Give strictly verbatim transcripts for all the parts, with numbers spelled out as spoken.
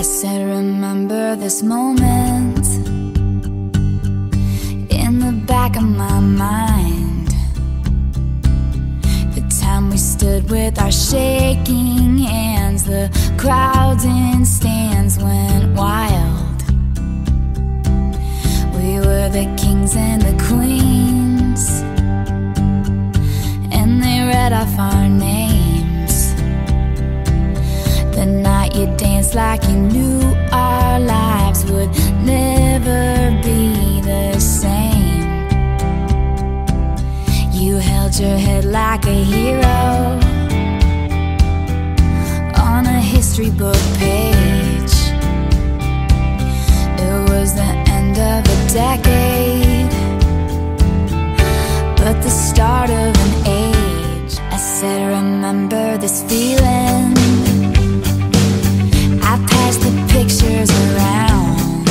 I said, remember this moment in the back of my mind, the time we stood with our shaking hands, the crowds in stands went wild. We were the kings and the queens, and they read off our names. The night you danced like you knew our lives would never be the same. You held your head like a hero on a history book page. It was the end of a decade, but the start of an age. I said, remember this feeling. I passed the pictures around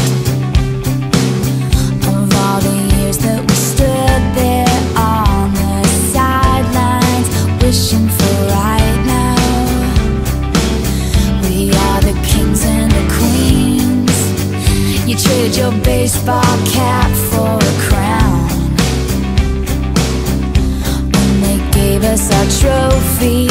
of all the years that we stood there on the sidelines, wishing for right now. We are the kings and the queens. You traded your baseball cap for a crown when they gave us our trophy.